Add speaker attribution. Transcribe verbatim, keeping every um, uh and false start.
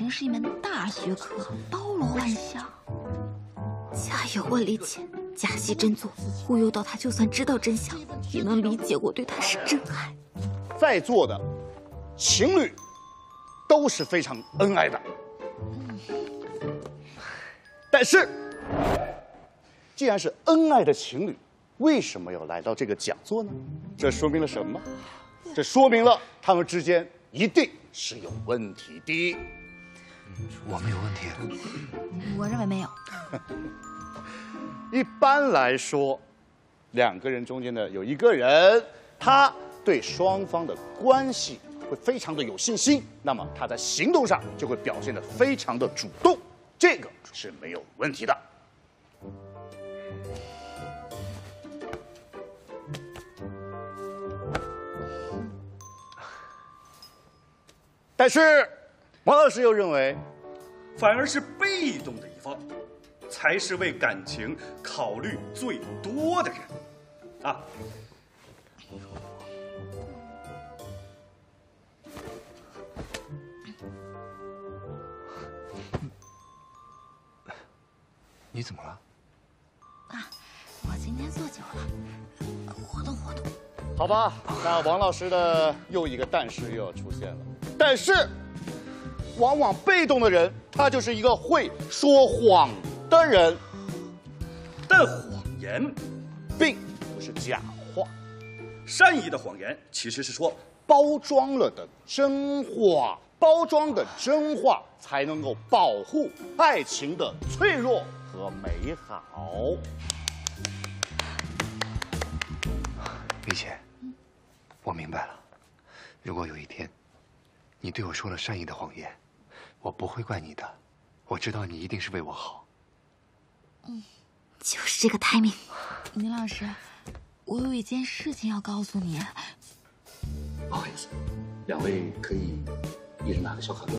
Speaker 1: 情是一门大学科，包罗万象。假有我理解，假戏真做，忽悠到他，就算知道真相，也能理解我对他是真爱。
Speaker 2: 在座的情侣都是非常恩爱的，但是，既然是恩爱的情侣，为什么要来到这个讲座呢？这说明了什么？这说明了他们之间一定是有问题的。
Speaker 3: 我们有问题？
Speaker 1: 我认为没有。
Speaker 2: 一般来说，两个人中间的有一个人，他对双方的关系会非常的有信心，那么他在行动上就会表现得非常的主动，这个是没有问题的。但是，王老师又认为，
Speaker 4: 反而是被动的一方，才是为感情考虑最多的人，啊。
Speaker 3: 你怎么了？
Speaker 1: 啊，我今天坐久了，活动活动。
Speaker 2: 好吧，那王老师的又一个但是又要出现了。但是，往往被动的人，他就是一个会说谎的人。
Speaker 4: 但谎言
Speaker 2: 并不是假话，
Speaker 4: 善意的谎言其实是说
Speaker 2: 包装了的真话，包装的真话才能够保护爱情的脆弱和美好。
Speaker 3: 李姐，我明白了。如果有一天，你对我说了善意的谎言，我不会怪你的。我知道你一定是为我好。
Speaker 1: 嗯，就是这个 timing。林老师，我有一件事情要告诉你。
Speaker 5: 不好意思，两位可以一人拿个小卡片。